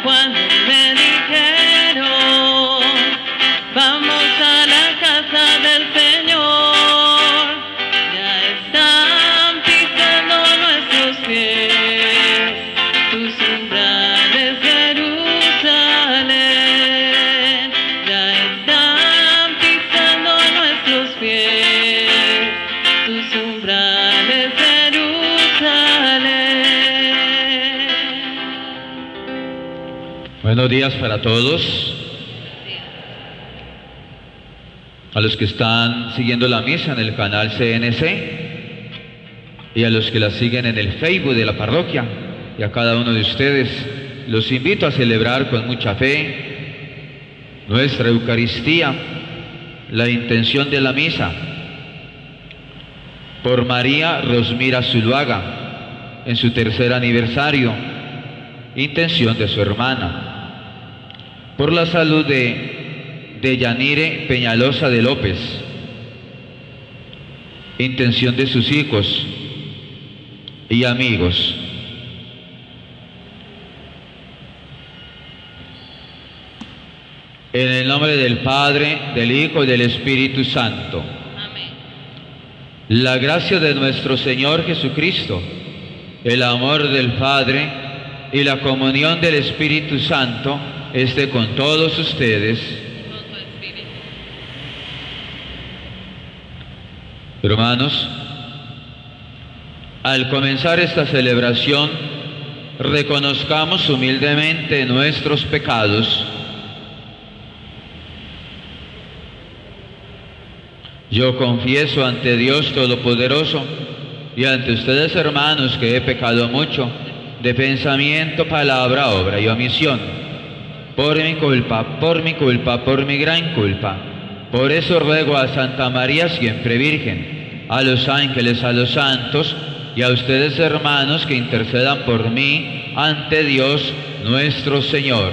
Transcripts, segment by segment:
cuando me dijeron, vamos a la casa del Señor, ya están pisando nuestros pies, tus umbrales, Jerusalén, ya están pisando nuestros pies, tus umbrales, Jerusalén. Buenos días para todos. A los que están siguiendo la misa en el canal CNC y a los que la siguen en el Facebook de la parroquia, y a cada uno de ustedes los invito a celebrar con mucha fe nuestra Eucaristía, la intención de la misa por María Rosmira Zuluaga en su tercer aniversario, intención de su hermana, por la salud de Yanire Peñalosa de López, intención de sus hijos y amigos. En el nombre del Padre, del Hijo y del Espíritu Santo. Amén. La gracia de nuestro Señor Jesucristo, el amor del Padre y la comunión del Espíritu Santo esté con todos ustedes. Hermanos, al comenzar esta celebración, reconozcamos humildemente nuestros pecados. Yo confieso ante Dios Todopoderoso y ante ustedes, hermanos, que he pecado mucho de pensamiento, palabra, obra y omisión, por mi culpa, por mi gran culpa. Por eso ruego a Santa María siempre Virgen, a los ángeles, a los santos y a ustedes, hermanos, que intercedan por mí ante Dios nuestro Señor.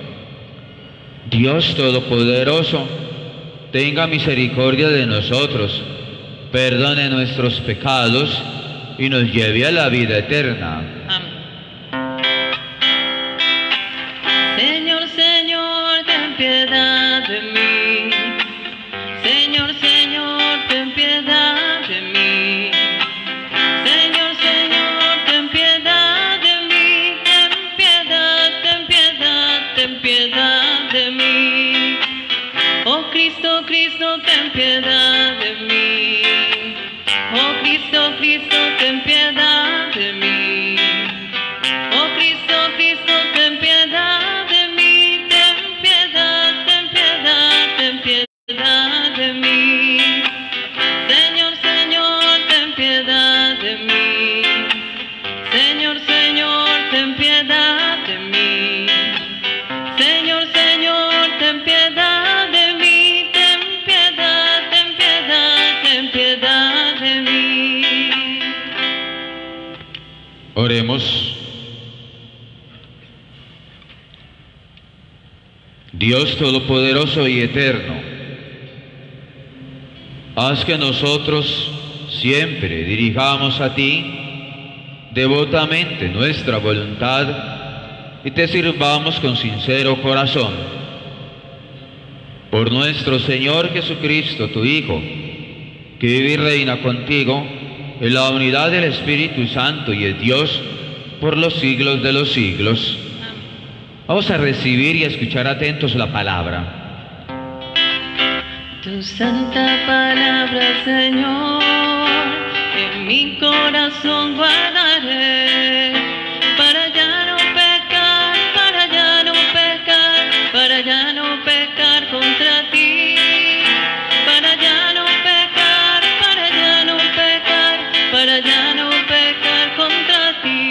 Dios Todopoderoso, tenga misericordia de nosotros, perdone nuestros pecados y nos lleve a la vida eterna. Amén. Señor, Señor, ten piedad de mí. Señor, Señor, ten piedad de mí. Señor, Señor, ten piedad de mí. Ten piedad, ten piedad, ten piedad de mí. Oh Cristo, Cristo, ten piedad de mí. Oh Cristo, Cristo, ten piedad de mí. Oh Cristo, Cristo, ten piedad de mí. Ten piedad, ten piedad, ten piedad de mí. Señor, Señor, ten piedad de mí. Señor, Señor, ten piedad de mí. Señor, Señor, ten piedad de mí. Ten piedad, ten piedad, ten piedad de mí. Oremos. Dios Todopoderoso y Eterno, haz que nosotros siempre dirijamos a ti devotamente nuestra voluntad y te sirvamos con sincero corazón. Por nuestro Señor Jesucristo, tu Hijo, que vive y reina contigo en la unidad del Espíritu Santo y es Dios por los siglos de los siglos. Vamos a recibir y a escuchar atentos la palabra. Tu santa palabra, Señor, en mi corazón guardaré, para ya no pecar, para ya no pecar, para ya no pecar contra ti, para ya no pecar, para ya no pecar, para ya no pecar contra ti.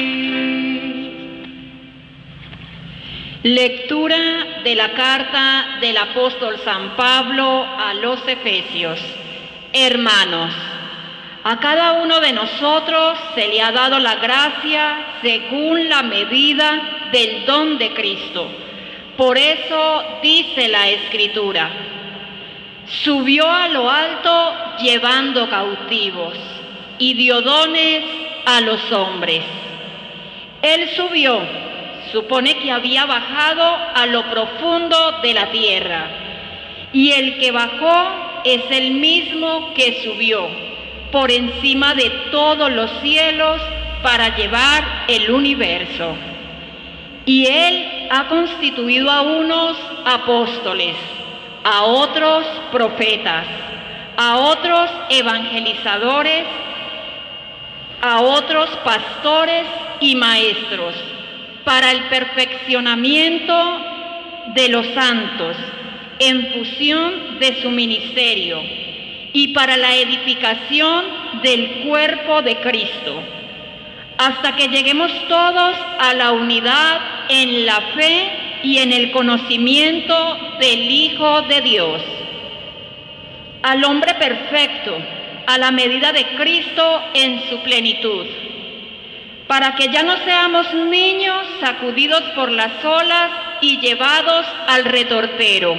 Lectura de la carta del apóstol San Pablo a los Efesios. Hermanos, a cada uno de nosotros se le ha dado la gracia según la medida del don de Cristo. Por eso dice la Escritura: subió a lo alto llevando cautivos y dio dones a los hombres. Él subió supone que había bajado a lo profundo de la tierra. Y el que bajó es el mismo que subió por encima de todos los cielos para llevar el universo. Y Él ha constituido a unos apóstoles, a otros profetas, a otros evangelizadores, a otros pastores y maestros, para el perfeccionamiento de los santos, en función de su ministerio, y para la edificación del cuerpo de Cristo, hasta que lleguemos todos a la unidad en la fe y en el conocimiento del Hijo de Dios, al hombre perfecto, a la medida de Cristo en su plenitud, para que ya no seamos niños sacudidos por las olas y llevados al retortero,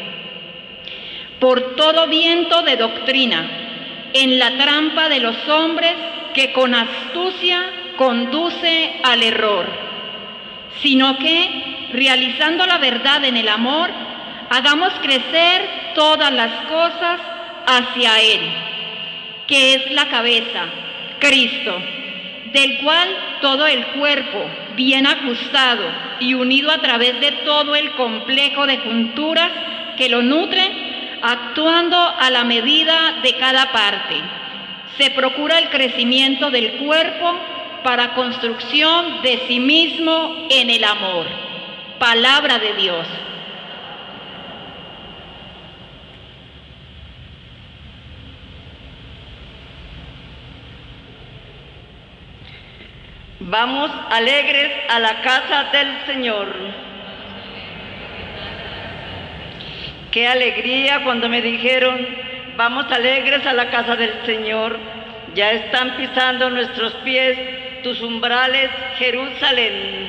por todo viento de doctrina, en la trampa de los hombres que con astucia conduce al error, sino que, realizando la verdad en el amor, hagamos crecer todas las cosas hacia Él, que es la cabeza, Cristo, del cual todo el cuerpo, bien ajustado y unido a través de todo el complejo de junturas que lo nutre, actuando a la medida de cada parte, se procura el crecimiento del cuerpo para construcción de sí mismo en el amor. Palabra de Dios. Vamos alegres a la casa del Señor. Qué alegría cuando me dijeron, vamos alegres a la casa del Señor. Ya están pisando nuestros pies tus umbrales, Jerusalén.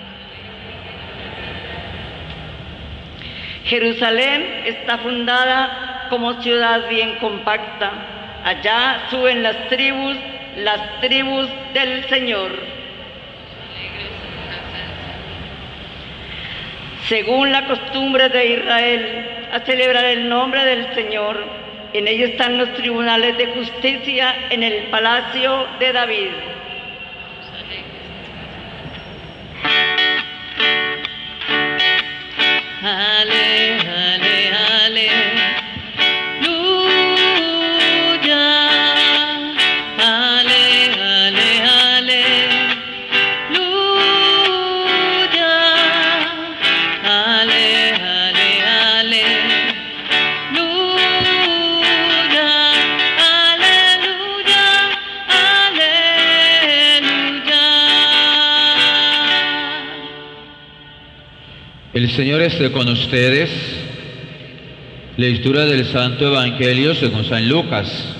Jerusalén está fundada como ciudad bien compacta. Allá suben las tribus del Señor. Según la costumbre de Israel, a celebrar el nombre del Señor. En ella están los tribunales de justicia en el palacio de David. Ale, ale, ale. El Señor esté con ustedes. Lectura del Santo Evangelio según San Lucas.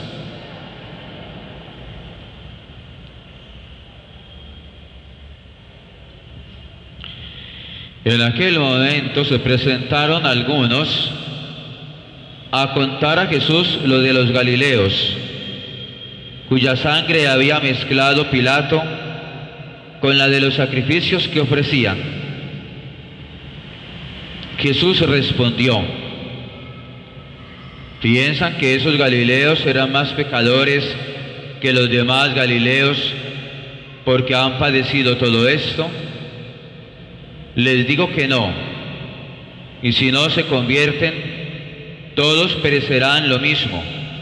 En aquel momento se presentaron algunos a contar a Jesús lo de los Galileos, cuya sangre había mezclado Pilato con la de los sacrificios que ofrecían. Jesús respondió: ¿piensan que esos Galileos eran más pecadores que los demás Galileos porque han padecido todo esto? Les digo que no, y si no se convierten, todos perecerán lo mismo.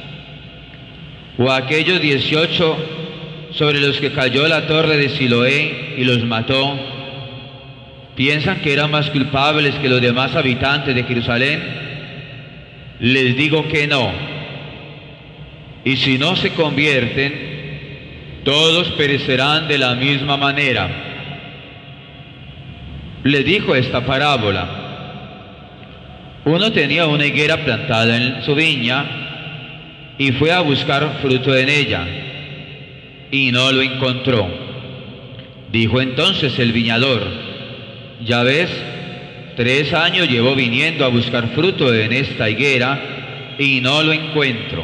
O aquellos 18 sobre los que cayó la torre de Siloé y los mató, ¿piensan que eran más culpables que los demás habitantes de Jerusalén? Les digo que no. Y si no se convierten, todos perecerán de la misma manera. Les dijo esta parábola: uno tenía una higuera plantada en su viña y fue a buscar fruto en ella y no lo encontró. Dijo entonces el viñador: ya ves, 3 años llevo viniendo a buscar fruto en esta higuera y no lo encuentro.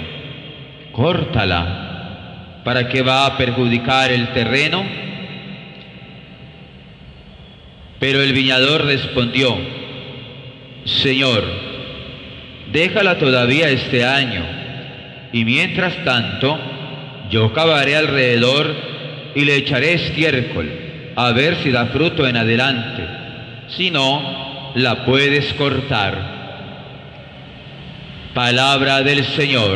Córtala. ¿Para qué va a perjudicar el terreno? Pero el viñador respondió: Señor, déjala todavía este año, y mientras tanto yo cavaré alrededor y le echaré estiércol, a ver si da fruto en adelante. Si no, la puedes cortar. Palabra del Señor.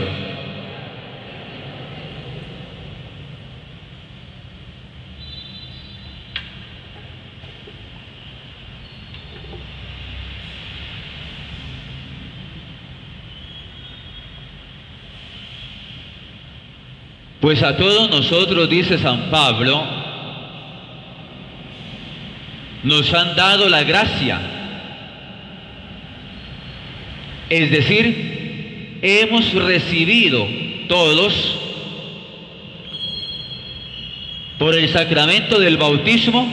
Pues a todos nosotros, dice San Pablo, nos han dado la gracia. Es decir, hemos recibido todos por el sacramento del bautismo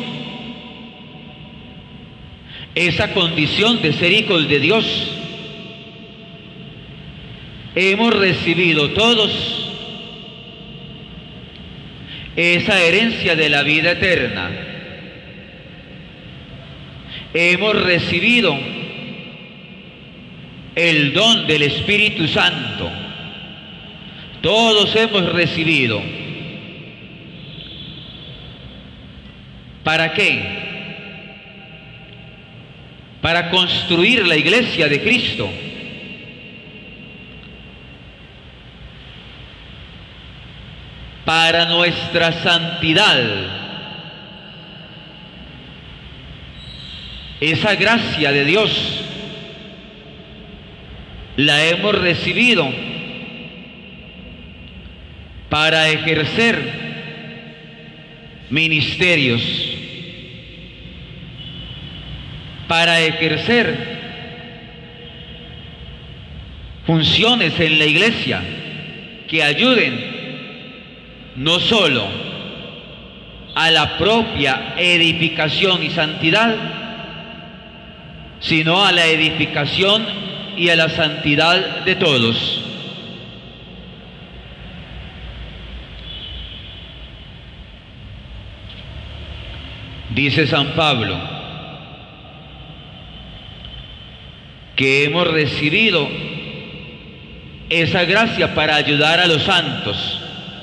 esa condición de ser hijos de Dios. Hemos recibido todos esa herencia de la vida eterna. Hemos recibido el don del Espíritu Santo. Todos hemos recibido. ¿Para qué? Para construir la iglesia de Cristo. Para nuestra santidad. Esa gracia de Dios la hemos recibido para ejercer ministerios, para ejercer funciones en la iglesia que ayuden no solo a la propia edificación y santidad, sino a la edificación y a la santidad de todos. Dice San Pablo que hemos recibido esa gracia para ayudar a los santos.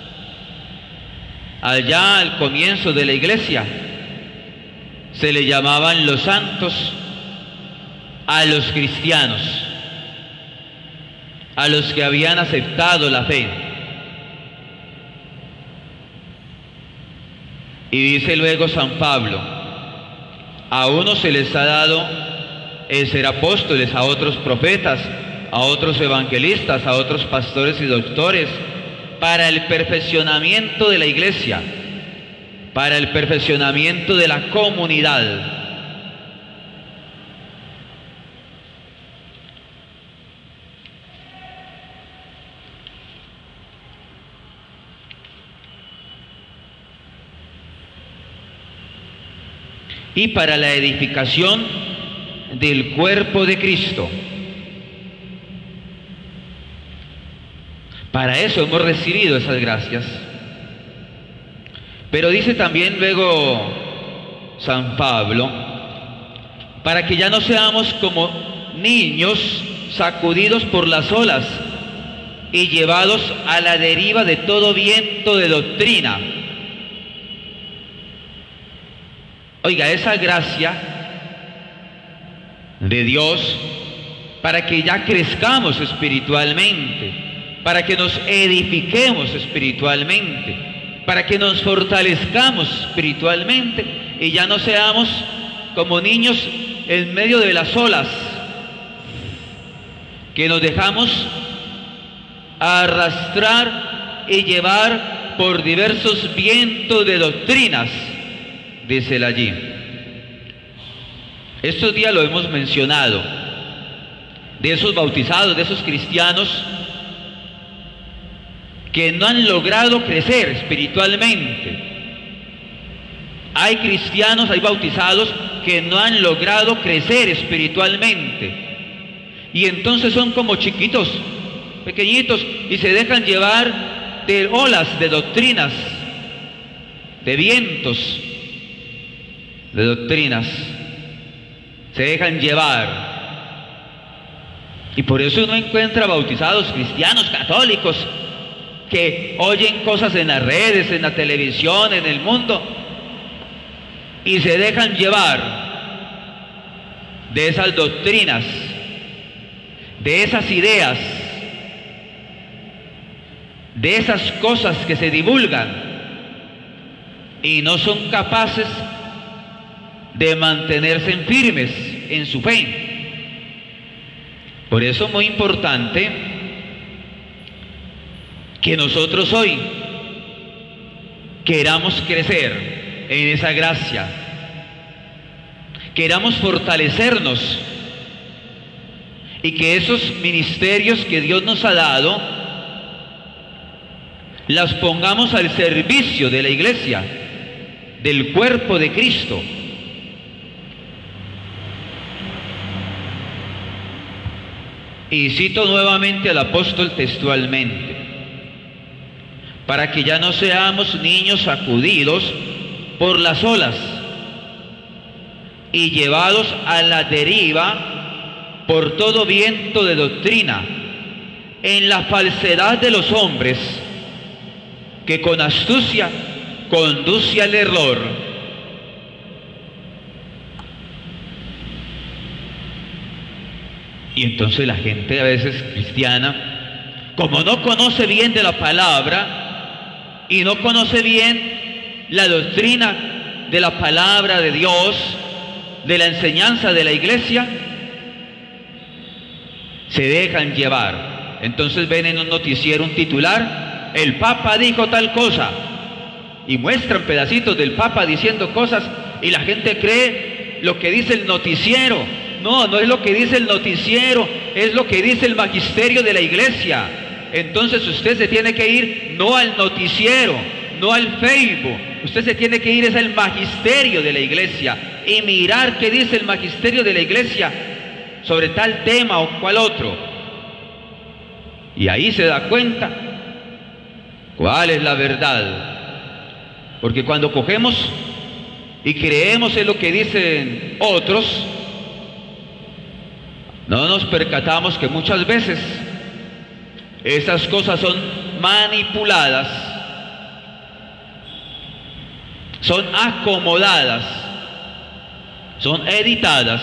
Allá al comienzo de la iglesia se le llamaban los santos a los cristianos, a los que habían aceptado la fe. Y dice luego San Pablo: a unos se les ha dado el ser apóstoles, a otros profetas, a otros evangelistas, a otros pastores y doctores, para el perfeccionamiento de la iglesia, para el perfeccionamiento de la comunidad. Y para la edificación del cuerpo de Cristo. Para eso hemos recibido esas gracias. Pero dice también luego San Pablo, para que ya no seamos como niños sacudidos por las olas y llevados a la deriva de todo viento de doctrina. Oiga, esa gracia de Dios para que ya crezcamos espiritualmente, para que nos edifiquemos espiritualmente, para que nos fortalezcamos espiritualmente y ya no seamos como niños en medio de las olas, que nos dejamos arrastrar y llevar por diversos vientos de doctrinas, dice él allí. Estos días lo hemos mencionado, de esos bautizados, de esos cristianos que no han logrado crecer espiritualmente. Hay cristianos, hay bautizados que no han logrado crecer espiritualmente. Y entonces son como chiquitos, pequeñitos, y se dejan llevar de olas, de doctrinas, de vientos, de doctrinas. se dejan llevar. Y por eso uno encuentra bautizados cristianos católicos que oyen cosas en las redes, en la televisión, en el mundo, y se dejan llevar de esas doctrinas, de esas ideas, de esas cosas que se divulgan, y no son capaces de mantenerse firmes en su fe. Por eso es muy importante que nosotros hoy queramos crecer en esa gracia, queramos fortalecernos y que esos ministerios que Dios nos ha dado las pongamos al servicio de la iglesia, del cuerpo de Cristo. Y cito nuevamente al apóstol textualmente: para que ya no seamos niños sacudidos por las olas y llevados a la deriva por todo viento de doctrina, en la falsedad de los hombres, que con astucia conduce al error. Y entonces la gente a veces cristiana, como no conoce bien de la palabra y no conoce bien la doctrina de la palabra de Dios, de la enseñanza de la iglesia, se dejan llevar. Entonces ven en un noticiero un titular: el Papa dijo tal cosa, y muestran pedacitos del Papa diciendo cosas, y la gente cree lo que dice el noticiero. No, no es lo que dice el noticiero, es lo que dice el magisterio de la iglesia. Entonces usted se tiene que ir no al noticiero, no al Facebook, usted se tiene que ir es al magisterio de la iglesia y mirar qué dice el magisterio de la iglesia sobre tal tema o cual otro. Y ahí se da cuenta cuál es la verdad. Porque cuando cogemos y creemos en lo que dicen otros, no nos percatamos que muchas veces esas cosas son manipuladas, son acomodadas, son editadas.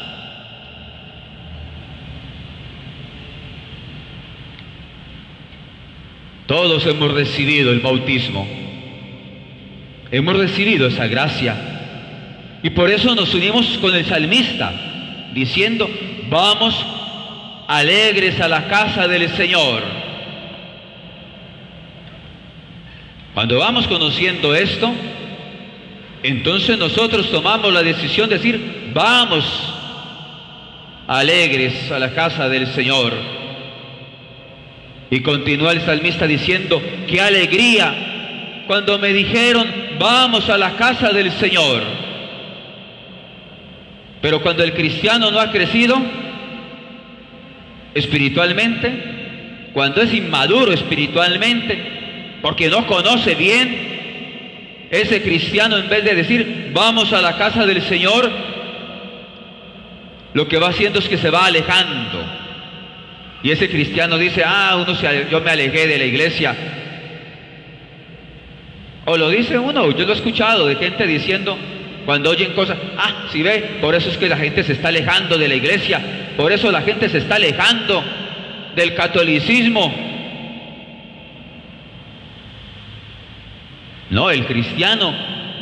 Todos hemos recibido el bautismo, hemos recibido esa gracia, y por eso nos unimos con el salmista diciendo: vamos alegres a la casa del Señor. Cuando vamos conociendo esto, entonces nosotros tomamos la decisión de decir: vamos alegres a la casa del Señor. Y continúa el salmista diciendo: qué alegría cuando me dijeron: vamos a la casa del Señor. Pero cuando el cristiano no ha crecido espiritualmente, cuando es inmaduro espiritualmente, porque no conoce bien, ese cristiano, en vez de decir vamos a la casa del Señor, lo que va haciendo es que se va alejando. Y ese cristiano dice: yo me alejé de la iglesia. O lo dice uno, yo lo he escuchado de gente diciendo, cuando oyen cosas: si ve, por eso es que la gente se está alejando de la iglesia, por eso la gente se está alejando del catolicismo. No, el cristiano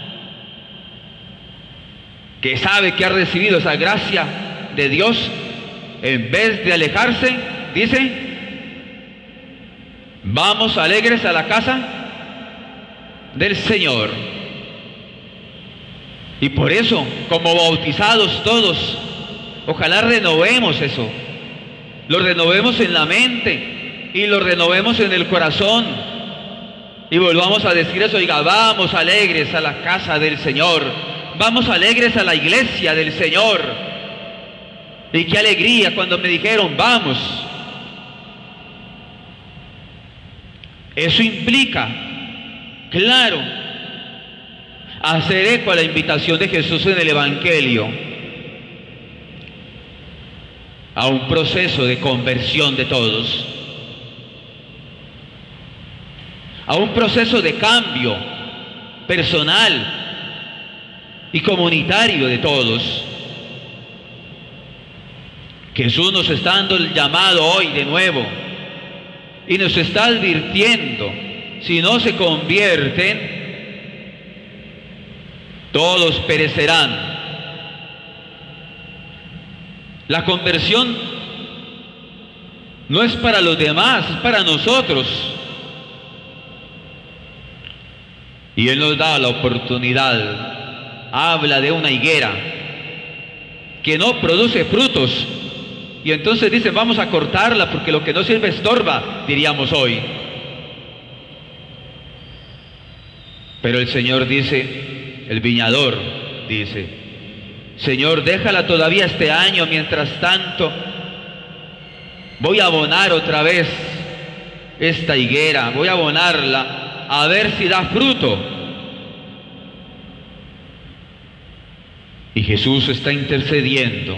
que sabe que ha recibido esa gracia de Dios, en vez de alejarse, dice: vamos alegres a la casa del Señor. Y por eso, como bautizados todos, ojalá renovemos eso, lo renovemos en la mente y lo renovemos en el corazón, y volvamos a decir eso: oiga, vamos alegres a la casa del Señor, vamos alegres a la iglesia del Señor. Y qué alegría cuando me dijeron vamos. Eso implica, claro, hacer eco a la invitación de Jesús en el Evangelio. a un proceso de conversión de todos, a un proceso de cambio personal y comunitario de todos. Jesús nos está dando el llamado hoy de nuevo y nos está advirtiendo: si no se convierten, todos perecerán. La conversión no es para los demás, es para nosotros. Y Él nos da la oportunidad. Habla de una higuera que no produce frutos, y entonces dice: vamos a cortarla porque lo que no sirve estorba, diríamos hoy. Pero el Señor dice, el viñador dice: Señor, déjala todavía este año, mientras tanto voy a abonar otra vez esta higuera, voy a abonarla a ver si da fruto. Y Jesús está intercediendo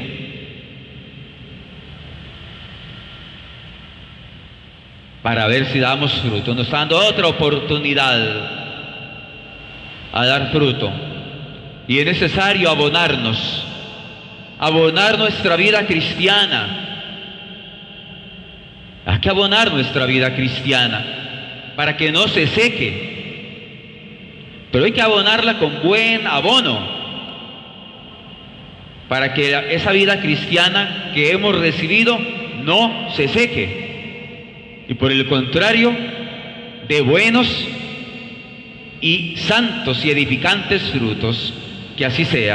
para ver si damos fruto. Nos está dando otra oportunidad a dar fruto. Y es necesario abonarnos, abonar nuestra vida cristiana. Hay que abonar nuestra vida cristiana para que no se seque. Pero hay que abonarla con buen abono, para que esa vida cristiana que hemos recibido no se seque. Y por el contrario, de buenos y santos y edificantes frutos, que así sea.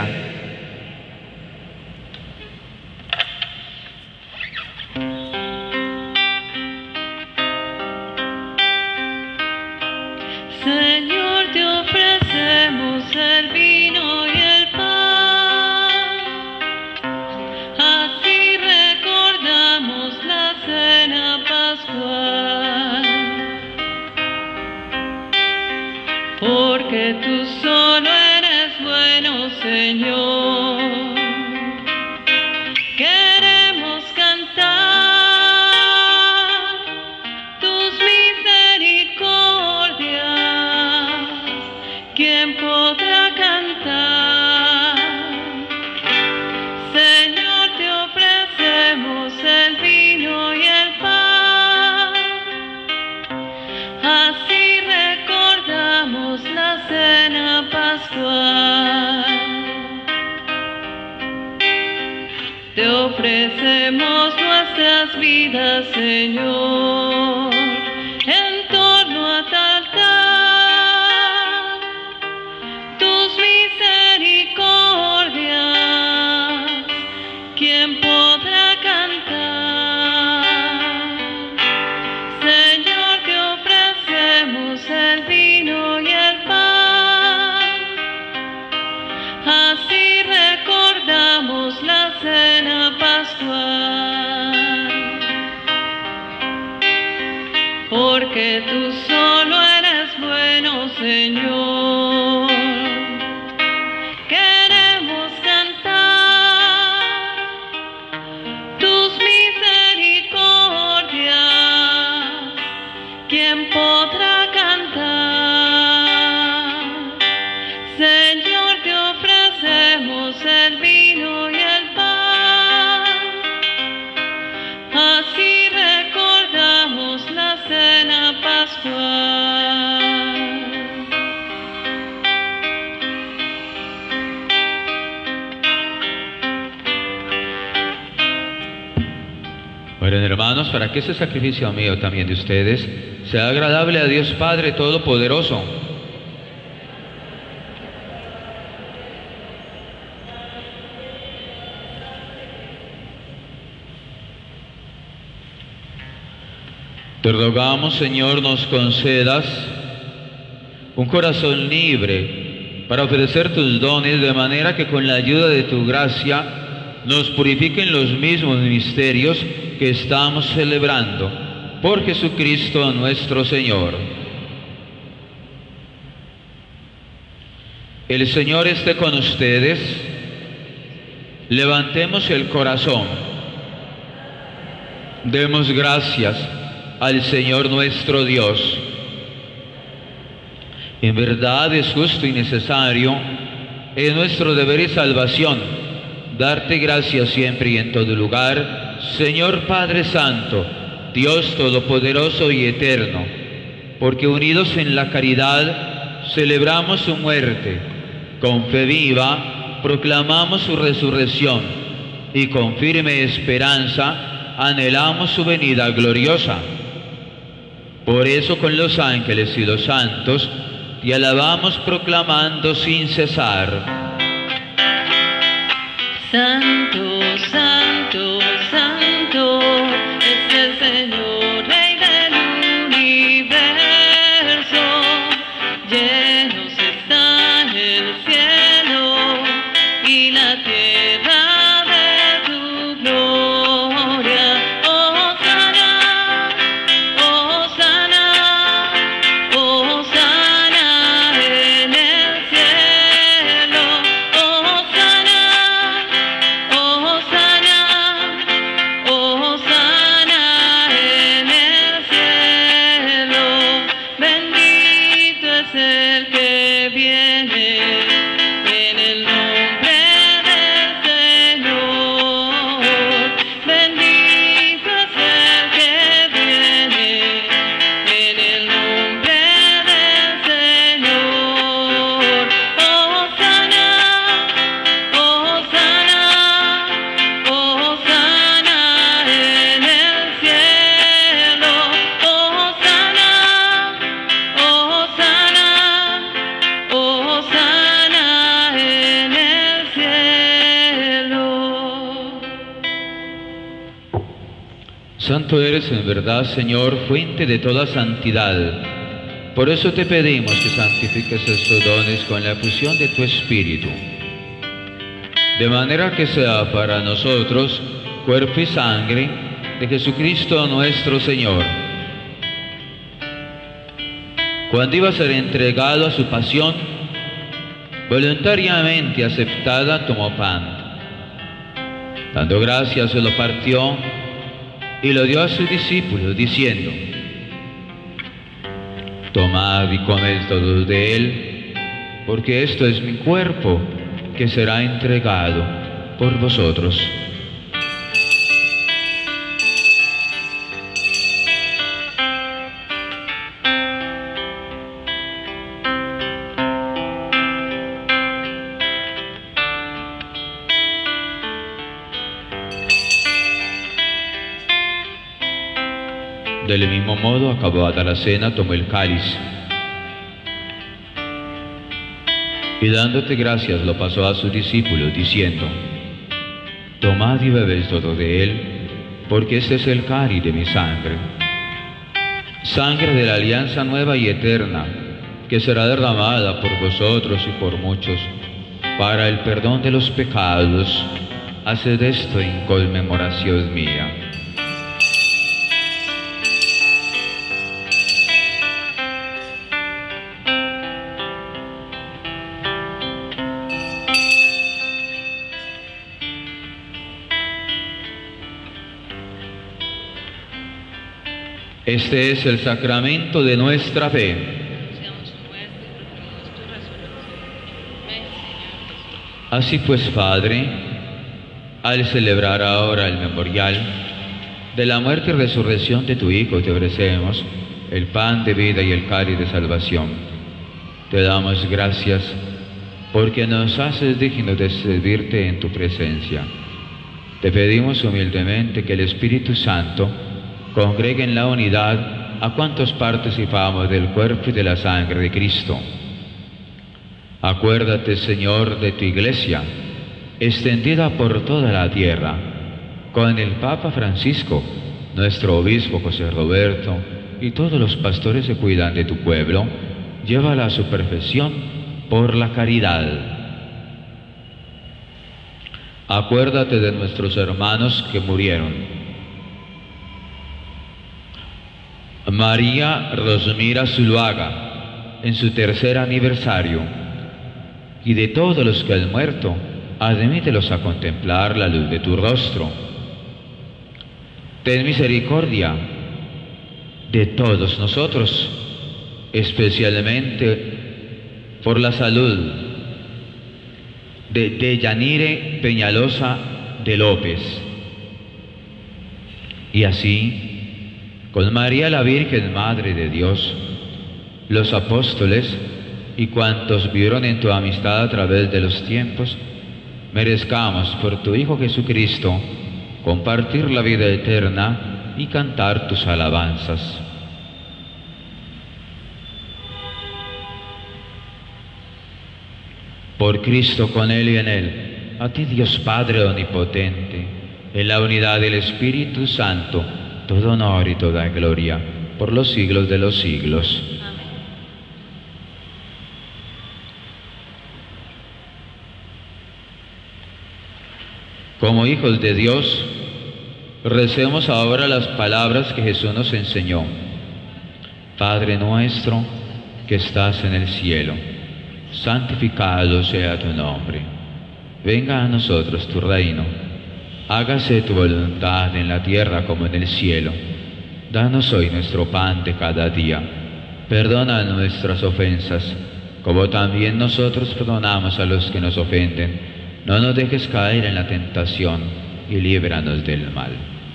Señor, te ofrecemos el vino y el pan, así recordamos la cena pascual, porque tú solo eres bueno, Señor. Queremos cantar tus misericordias. ¿Quién podrá cantar? Señor, te ofrecemos el vino y el pan, así recordamos la cena pascual. Te ofrecemos nuestras vidas, Señor, en torno a tu altar, tus misericordias. ¿Quién podrá cantar? Señor, te ofrecemos el vino y el pan, así recordamos la cena pascual, porque tú solo eres bueno, Señor. Queremos cantar tus misericordias. ¿Quién podrá cantar? Señor, te ofrecemos el vino y el pan, así recordamos la cena pascual. Bueno, hermanos, para que ese sacrificio mío también de ustedes sea agradable a Dios Padre Todopoderoso. Te rogamos, Señor, nos concedas un corazón libre para ofrecer tus dones, de manera que con la ayuda de tu gracia nos purifiquen los mismos misterios que estamos celebrando. Por Jesucristo nuestro Señor. El Señor esté con ustedes. Levantemos el corazón. Demos gracias al Señor nuestro Dios. En verdad es justo y necesario, es nuestro deber y salvación, darte gracias siempre y en todo lugar, Señor Padre Santo, Dios Todopoderoso y Eterno, porque unidos en la caridad celebramos su muerte, con fe viva proclamamos su resurrección y con firme esperanza anhelamos su venida gloriosa. Por eso con los ángeles y los santos te alabamos proclamando sin cesar: Santo, santo, santo es el Señor, Rey del universo. Llenos está el cielo y la tierra de tu gloria. Hosana, hosana, hosana en el cielo. Hosana, hosana, hosana en el cielo. Bendito es el que viene en el nombre del Señor. Bendito es el que viene en el nombre del Señor. Hosana, hosana, hosana en el cielo. Hosana, hosana, hosana en el cielo. Santo eres en verdad, Señor, fuente de toda santidad. Por eso te pedimos que santifiques estos dones con la efusión de tu Espíritu, de manera que sea para nosotros cuerpo y sangre de Jesucristo nuestro Señor. Cuando iba a ser entregado a su pasión, voluntariamente aceptada, tomó pan. Dando gracias, se lo partió y lo dio a sus discípulos, diciendo: Tomad y comed todos de él, porque esto es mi cuerpo, que será entregado por vosotros. Del mismo modo, acabada la cena, tomó el cáliz y dándote gracias lo pasó a sus discípulos, diciendo: Tomad y bebed todo de él, porque este es el cáliz de mi sangre, sangre de la alianza nueva y eterna, que será derramada por vosotros y por muchos, para el perdón de los pecados. Haced esto en conmemoración mía. Este es el sacramento de nuestra fe. Así pues, Padre, al celebrar ahora el memorial de la muerte y resurrección de tu Hijo, te ofrecemos el pan de vida y el cáliz de salvación. Te damos gracias porque nos haces dignos de servirte en tu presencia. Te pedimos humildemente que el Espíritu Santo congregue en la unidad a cuantos participamos del cuerpo y de la sangre de Cristo. Acuérdate, Señor, de tu Iglesia, extendida por toda la tierra, con el Papa Francisco, nuestro obispo José Roberto, y todos los pastores que cuidan de tu pueblo. Llévala a su perfección por la caridad. Acuérdate de nuestros hermanos que murieron. María Rosmira Zuluaga, en su tercer aniversario, y de todos los que han muerto, admítelos a contemplar la luz de tu rostro. ten misericordia de todos nosotros, especialmente por la salud de Deyanire Peñalosa de López. Y así, con María la Virgen, Madre de Dios, los apóstoles y cuantos vivieron en tu amistad a través de los tiempos, merezcamos por tu Hijo Jesucristo compartir la vida eterna y cantar tus alabanzas. Por Cristo, con Él y en Él, a ti Dios Padre Omnipotente, en la unidad del Espíritu Santo, todo honor y toda gloria, por los siglos de los siglos. Amén. Como hijos de Dios, recemos ahora las palabras que Jesús nos enseñó. Padre nuestro que estás en el cielo, santificado sea tu nombre. Venga a nosotros tu reino. Hágase tu voluntad en la tierra como en el cielo. Danos hoy nuestro pan de cada día. Perdona nuestras ofensas, como también nosotros perdonamos a los que nos ofenden. No nos dejes caer en la tentación y líbranos del mal.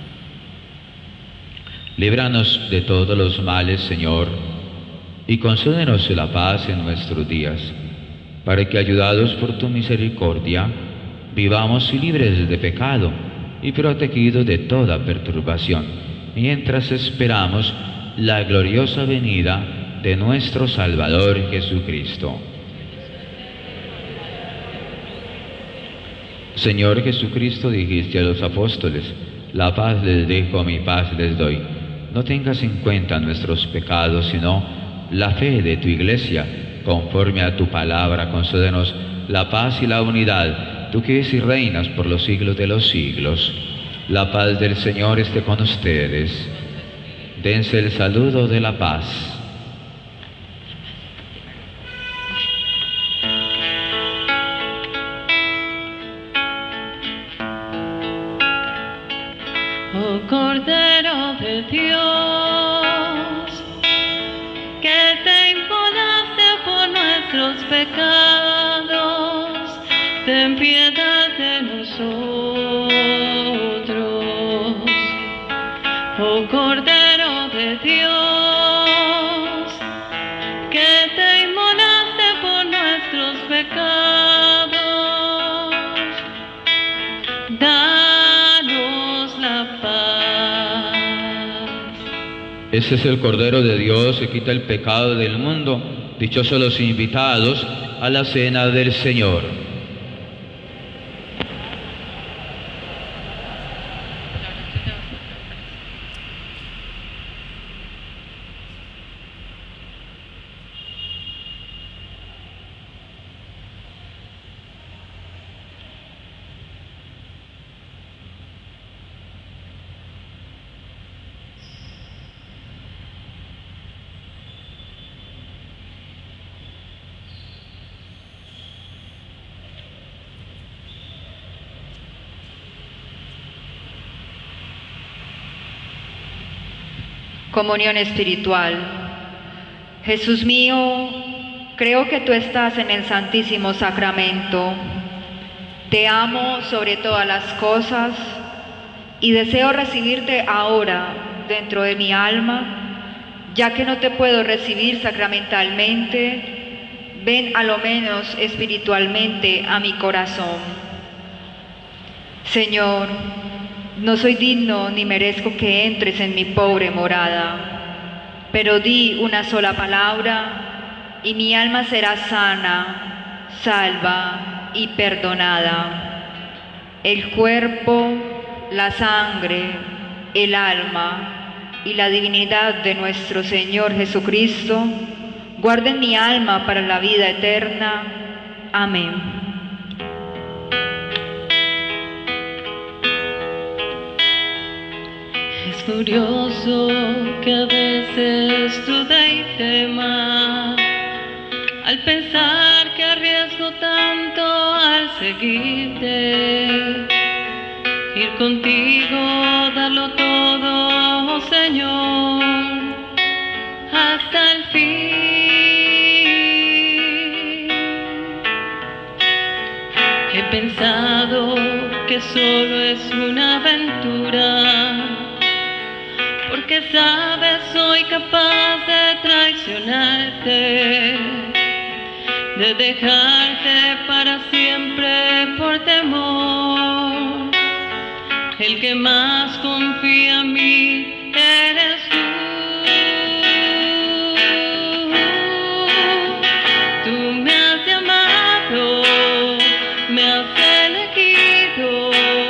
Líbranos de todos los males, Señor, y concédenos la paz en nuestros días, para que, ayudados por tu misericordia, vivamos libres de pecado y protegidos de toda perturbación, mientras esperamos la gloriosa venida de nuestro Salvador Jesucristo. Señor Jesucristo, dijiste a los apóstoles: la paz les dejo, mi paz les doy. No tengas en cuenta nuestros pecados, sino la fe de tu Iglesia. Conforme a tu palabra, concédenos la paz y la unidad, tú que vives y reinas por los siglos de los siglos. La paz del Señor esté con ustedes. Dense el saludo de la paz. Oh Cordero de Dios, que te inmolaste por nuestros pecados, ten piedad de nosotros. Oh Cordero de Dios, que te inmolaste por nuestros pecados, danos la paz. Ese es el Cordero de Dios que quita el pecado del mundo. Dichosos los invitados a la cena del Señor. Comunión espiritual. Jesús mío, creo que tú estás en el Santísimo Sacramento. Te amo sobre todas las cosas y deseo recibirte ahora dentro de mi alma, ya que no te puedo recibir sacramentalmente. Ven a lo menos espiritualmente a mi corazón. Señor, no soy digno ni merezco que entres en mi pobre morada, pero di una sola palabra y mi alma será sana, salva y perdonada. El cuerpo, la sangre, el alma y la divinidad de nuestro Señor Jesucristo guarden mi alma para la vida eterna. Amén. Es curioso que a veces dude y tema al pensar que arriesgo tanto al seguirte, ir ir contigo, darlo todo, oh Señor, hasta el fin. He pensado que solo es una aventura, porque sabes soy capaz de traicionarte, de dejarte para siempre por temor. El que más confía en mí eres tú. Tú me has llamado, me has elegido.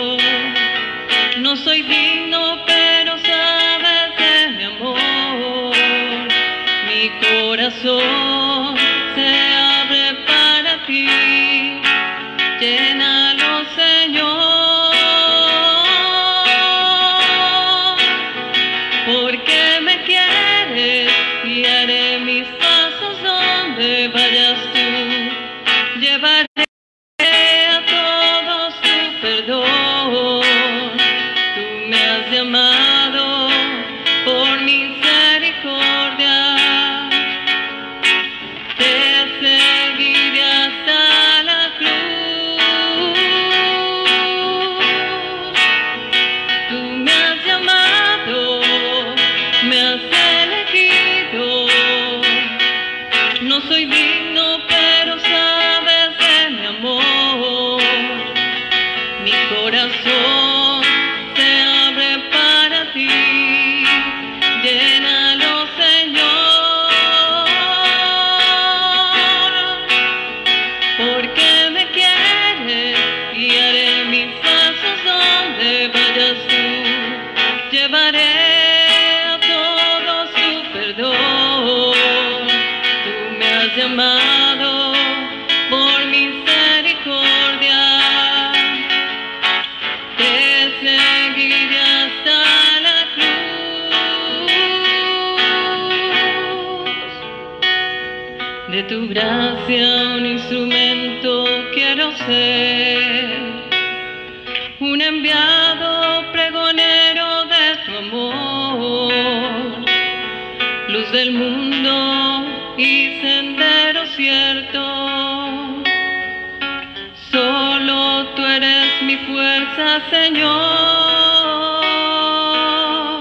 No soy digno, pero sabes de mi amor. Mi corazón se abre para ti. Llénalo, Señor. Porque me quieres y haré mis pasos donde vayas tú. Llevaré a todos tu perdón. Tú me has llamado por misericordia. Te seguiré hasta la cruz. Tú me has llamado, me has elegido. No soy digno, pero sabes de mi amor. Mi corazón se abre para ti. Llénalo, Señor. Porque me quieres y haré mis pasos donde vayas tú. Llevaré a todos tu perdón. Tú me has llamado por misericordia. Te seguiré hasta la cruz. De tu gracia un instrumento quiero ser, un enviado pregonero de tu amor, luz del mundo y sendero cierto. Solo tú eres mi fuerza, Señor.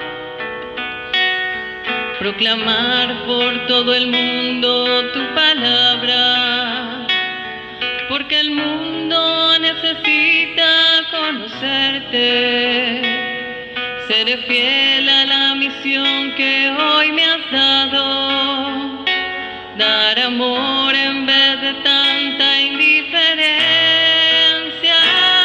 Proclamar por todo el mundo tu palabra, porque el mundo necesita conocerte. Seré fiel a la misión que hoy me has dado, dar amor en vez de tanta indiferencia.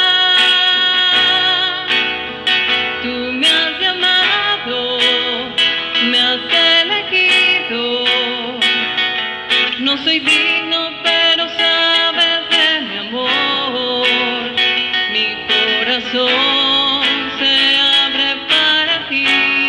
Tú me has llamado, me has elegido. No soy digno, pero sabes de mi amor. Mi corazón se abre para ti.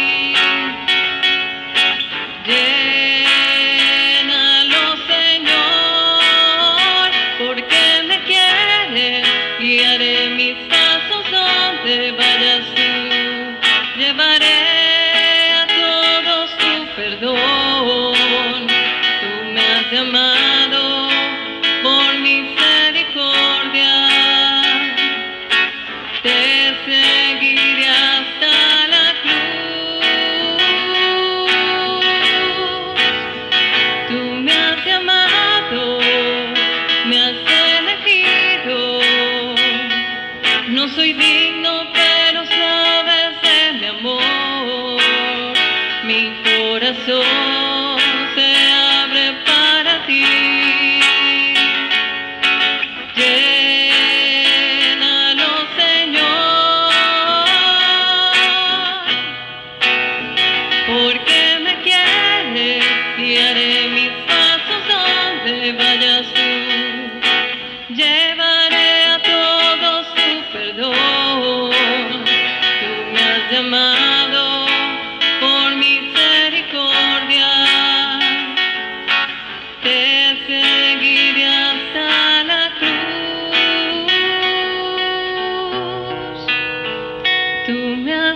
Llénalo, Señor, porque me quieres y haré mis pasos donde vayas tú. Llevaré a todos tu perdón. Tú me has llamado por misericordia. Te seguiré hasta la cruz. Tú me has llamado, me has elegido. No soy digno, pero sabes de mi amor. Mi corazón se abre para ti. Llénalo, Señor, porque me quieres y haré mis pasos donde vayas tú. Llevaré a todos tu perdón. Tú me has llamado por misericordia.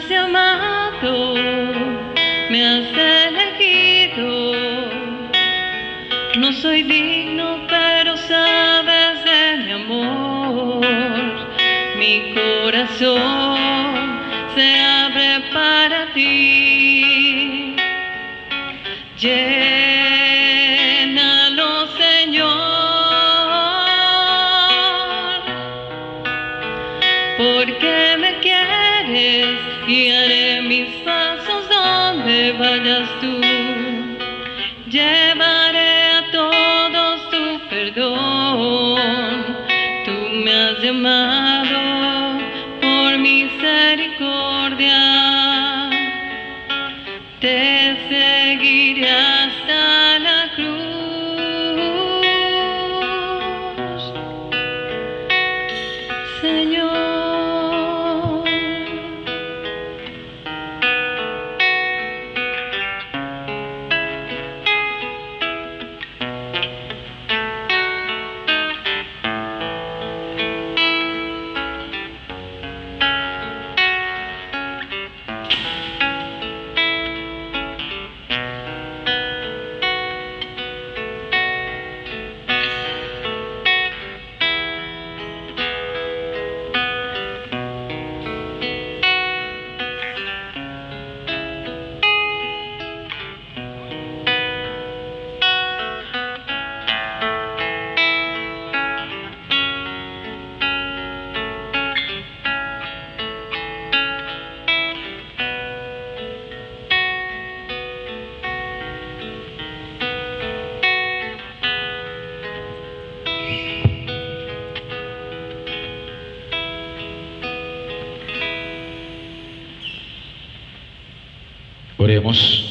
has llamado, me has elegido. No soy digno, pero sabes de mi amor. Mi corazón se abre para ti. Llénalo, Señor, porque me quieres, guiaré mis pasos donde vayas tú. Llevaré a todos tu perdón. Tú me has llamado por misericordia. Te seguiré hasta la cruz, Señor. Oremos.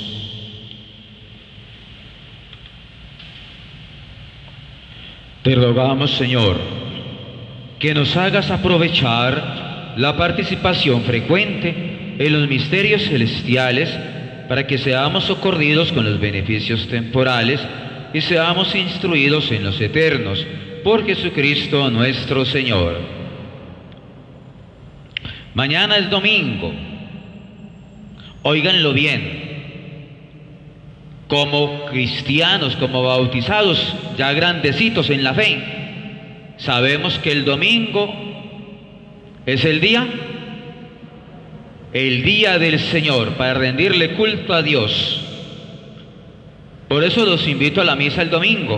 Te rogamos, Señor, que nos hagas aprovechar la participación frecuente en los misterios celestiales para que seamos socorridos con los beneficios temporales y seamos instruidos en los eternos, por Jesucristo nuestro Señor. Mañana es domingo. Óiganlo bien, como cristianos, como bautizados, ya grandecitos en la fe, sabemos que el domingo es el día del Señor, para rendirle culto a Dios. Por eso los invito a la misa el domingo.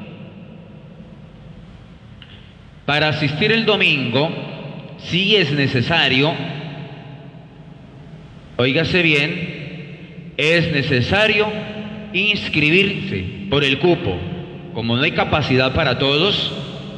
Para asistir el domingo, sí es necesario, óigase bien, es necesario inscribirse por el cupo. Como no hay capacidad para todos,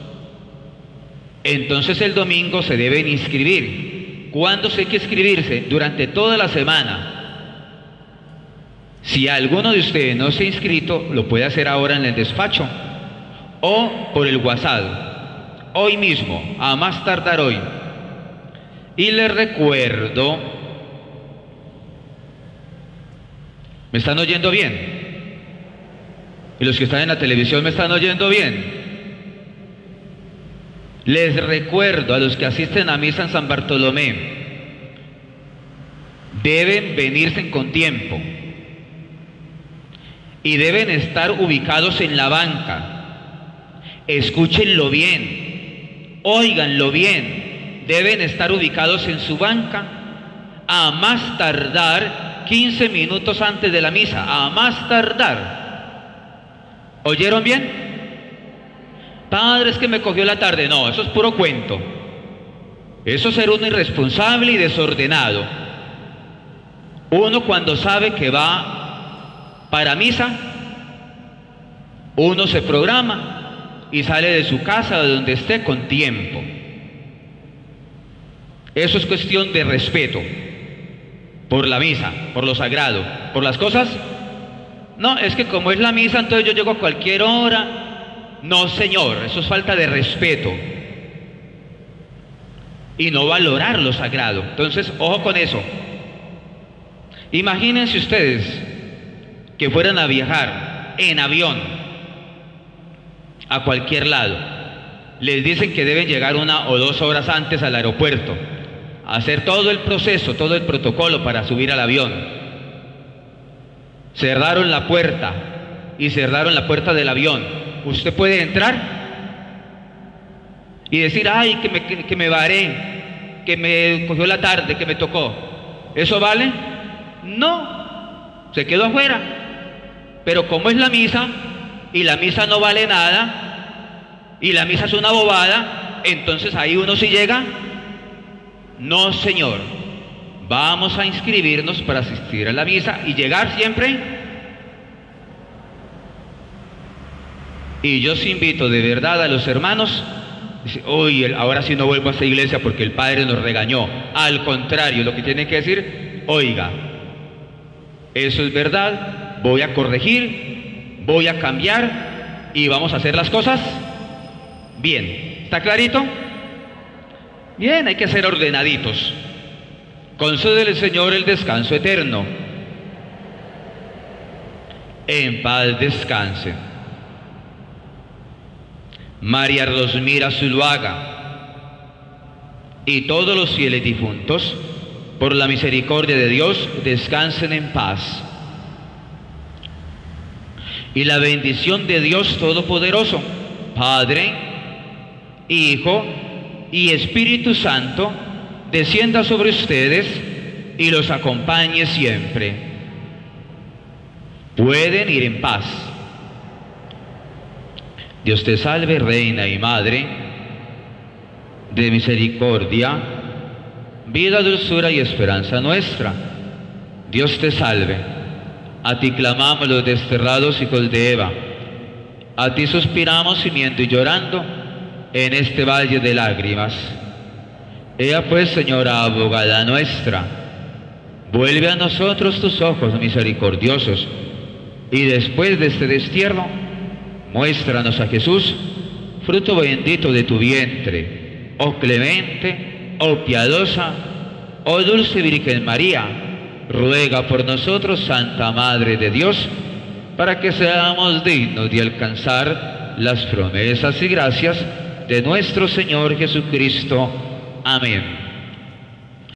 entonces el domingo se deben inscribir. ¿Cuándo hay que inscribirse? Durante toda la semana. Si alguno de ustedes no se ha inscrito, lo puede hacer ahora en el despacho o por el WhatsApp, hoy mismo, a más tardar hoy. Y les recuerdo, ¿me están oyendo bien? ¿Y los que están en la televisión me están oyendo bien? Les recuerdo a los que asisten a misa en San Bartolomé, deben venirse con tiempo y deben estar ubicados en la banca. Escúchenlo bien, óiganlo bien, deben estar ubicados en su banca a más tardar 15 minutos antes de la misa, a más tardar. ¿Oyeron bien? Padre, es que me cogió la tarde. No, eso es puro cuento. Eso es ser uno irresponsable y desordenado. Uno, cuando sabe que va para misa, uno se programa y sale de su casa, de donde esté, con tiempo. Eso es cuestión de respeto por la misa, por lo sagrado, por las cosas. No, es que como es la misa, entonces yo llego a cualquier hora. No, señor, eso es falta de respeto y no valorar lo sagrado. Entonces, ojo con eso. Imagínense ustedes que fueran a viajar en avión a cualquier lado. Les dicen que deben llegar 1 o 2 horas antes al aeropuerto. hacer todo el proceso, todo el protocolo para subir al avión. Cerraron la puerta y cerraron la puerta del avión. ¿Usted puede entrar y decir, ay, que me varé, que me cogió la tarde, que me tocó? ¿Eso vale? No, se quedó afuera. Pero como es la misa, y la misa no vale nada, y la misa es una bobada, entonces ahí uno sí llega. No, señor, vamos a inscribirnos para asistir a la misa y llegar siempre. Y yo os invito de verdad a los hermanos. Dice, uy, ahora sí no vuelvo a esta iglesia porque el padre nos regañó. Al contrario, lo que tiene que decir, oiga, eso es verdad, voy a corregir, voy a cambiar y vamos a hacer las cosas bien. ¿Está clarito? Bien, hay que ser ordenaditos. Concédele, Señor, el descanso eterno. En paz descansen María Rosmira Zuluaga y todos los fieles difuntos, por la misericordia de Dios, descansen en paz. Y la bendición de Dios Todopoderoso, Padre, Hijo y Espíritu Santo, descienda sobre ustedes y los acompañe siempre. Pueden ir en paz. Dios te salve, Reina y Madre de misericordia, vida, dulzura y esperanza nuestra. Dios te salve. A ti clamamos los desterrados hijos de Eva. A ti suspiramos gimiendo y llorando en este valle de lágrimas. Ea pues, Señora abogada nuestra, vuelve a nosotros tus ojos misericordiosos, y después de este destierro, muéstranos a Jesús, fruto bendito de tu vientre. Oh clemente, oh piadosa, oh dulce Virgen María, ruega por nosotros, Santa Madre de Dios, para que seamos dignos de alcanzar las promesas y gracias de nuestro Señor Jesucristo. Amén.